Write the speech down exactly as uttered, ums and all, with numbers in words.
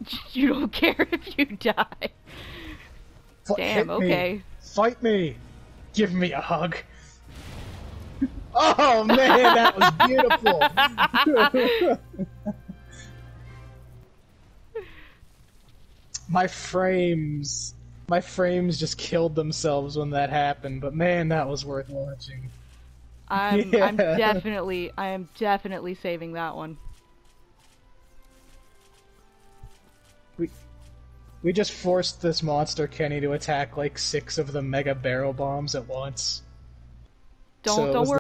You don't care if you die. F Damn, hit me. okay. Fight me. Give me a hug. Oh man, that was beautiful. My frames, my frames just killed themselves when that happened, but man, that was worth watching. I'm Yeah. I'm definitely I am definitely saving that one. We we just forced this monster Kenny to attack like six of the mega barrel bombs at once. Don't So it don't was worry.